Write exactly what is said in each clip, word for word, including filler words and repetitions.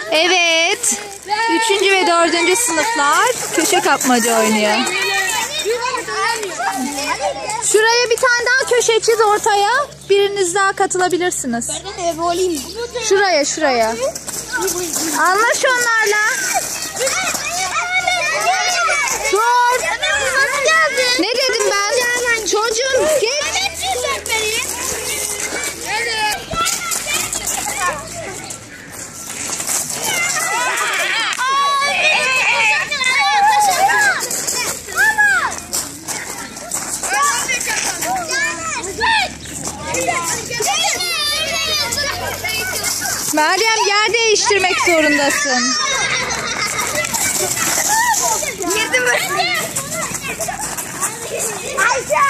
Evet. Üçüncü ve dördüncü sınıflar köşe kapmaca oynuyor. Şuraya bir tane daha köşe çiz ortaya. Biriniz daha katılabilirsiniz. Şuraya şuraya. Anlaş onlarla. Dur. Ne dedim ben? Çocuğum geç. Meryem, yer değiştirmek zorundasın. Girdim ben. Ayşe.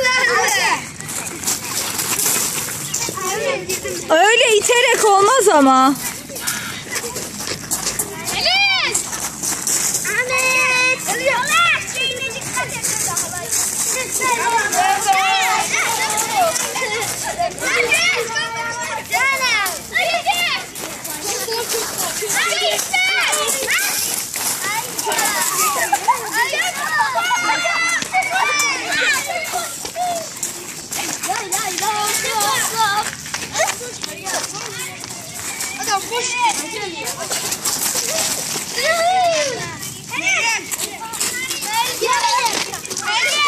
Öyle iterek olmaz ama. Ahmet. Ahmet. Ahmet. Şeyine dikkat et. Hadi koş.